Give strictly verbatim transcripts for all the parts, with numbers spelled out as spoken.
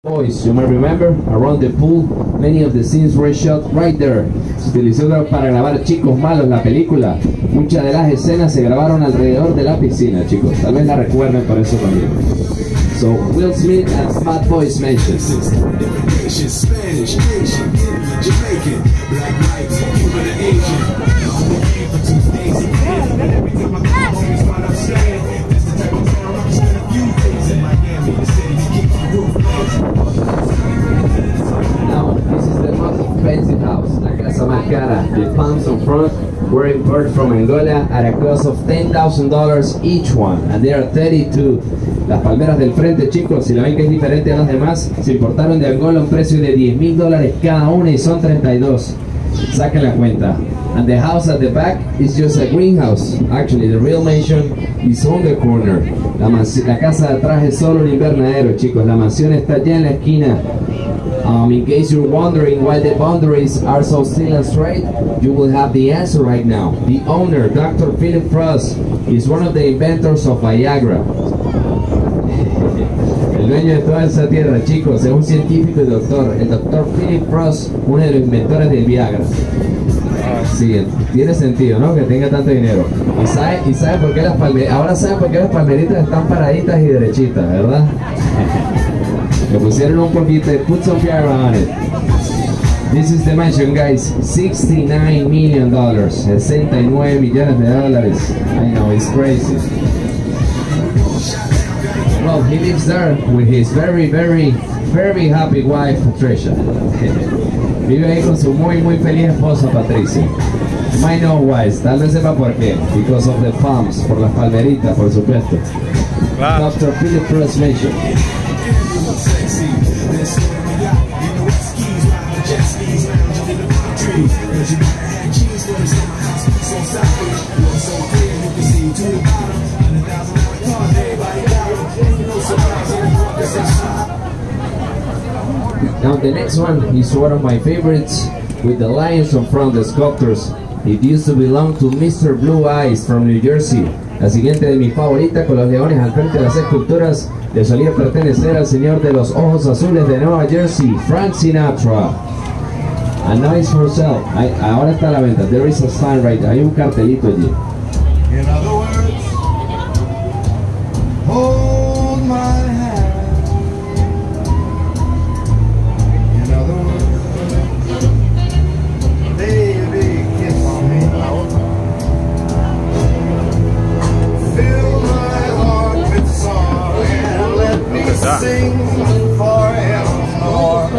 Boys, you may remember, around the pool, many of the scenes were shot right there. Se utilizó para grabar Chicos Malos, la película. Muchas de las escenas se grabaron alrededor de la piscina, chicos. Tal vez la recuerden por eso también. So, Will Smith and Bad Boys mentioned. Spanish, Asian, Jamaican, black, white, Cuban, and Asian. Every time I come home, it's what I'm saying. That's the type of terror I'm spending a few days in Miami, the city that keeps the roof open. Now, this is the most expensive house, La Casa Más Cara. The palms on front were imported from Angola at a cost of ten thousand dollars each one, and there are thirty-two. Las palmeras del frente, chicos, si la ven que es diferente a las demás, se importaron de Angola a un precio de diez mil dólares cada una y son treinta y dos. Saquen la cuenta. And the house at the back is just a greenhouse. Actually, the real mansion is on the corner. La, la casa de atrás es solo un invernadero, chicos. La mansión está allá en la esquina. Um, in case you're wondering why the boundaries are so still and straight, you will have the answer right now. The owner, Doctor Philip Frost, is one of the inventors of Viagra. El dueño de toda esa tierra, chicos, es un científico y doctor, el doctor Philip Frost, uno de los inventores del Viagra. Sí, tiene sentido, ¿no? Que tenga tanto dinero. Y sabe, y sabe por qué las palmeritas, ahora saben por qué las palmeritas están paraditas y derechitas, ¿verdad? Le pusieron un poquito de put some Viagra on it. This is the mansion, guys. sixty-nine million dollars. sesenta y nueve millones de dólares. I know, it's crazy. Well, he lives there with his very, very, very happy wife, Patricia. Vive ahí con su muy, muy feliz esposa, Patricia. You might know why. Tal vez sepa por qué. Because of the palms, por las palmeritas, por supuesto. Wow. Doctor Philip Frost mentioned. Now the next one is one of my favorites, with the lions on front, the sculptors. It used to belong to Mister Blue Eyes from New Jersey. La siguiente de mi favorita, con los leones al frente de las esculturas, le solía pertenecer al señor de los ojos azules de Nueva Jersey, Frank Sinatra. And now it's for sale. I, ahora está a la venta. There is a sign right there. Hay un cartelito allí. In other words, hold my hand. In other words, baby, kiss me. Fill my heart with song and let me sing forevermore.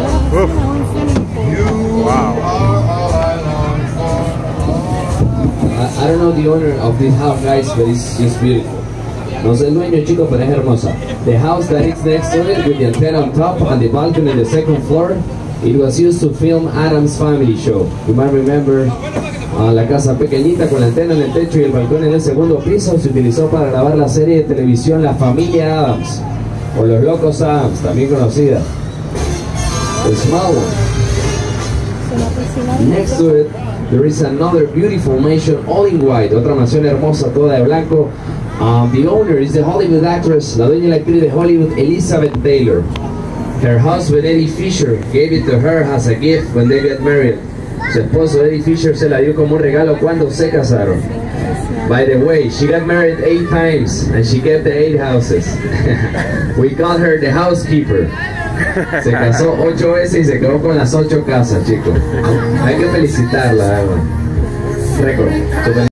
You wow. are all I long for. I, I don't know the owner of this house, guys, but it's just beautiful. No sé el dueño, chico, pero es hermosa. The house that is next to it, with the antenna on top and the balcony on the second floor, it was used to film Adam's Family Show. You might remember uh, la casa pequeñita con la antena en el techo y el balcón en el segundo piso se utilizó para grabar la serie de televisión La Familia Adams, o Los Locos Adams, también conocida. The small one. Next to it, there is another beautiful mansion, all in white. Otra mansión hermosa, toda de blanco. Um, the owner is the Hollywood actress, la dueña y la actriz de Hollywood, Elizabeth Taylor. Her husband, Eddie Fisher, gave it to her as a gift when they got married. Su esposo, Eddie Fisher, se la dio como un regalo cuando se casaron. By the way, she got married eight times, and she kept the eight houses. We call her the housekeeper. Se casó ocho veces y se quedó con las ocho casas, chicos. Hay que felicitarla, ¿verdad? Récord.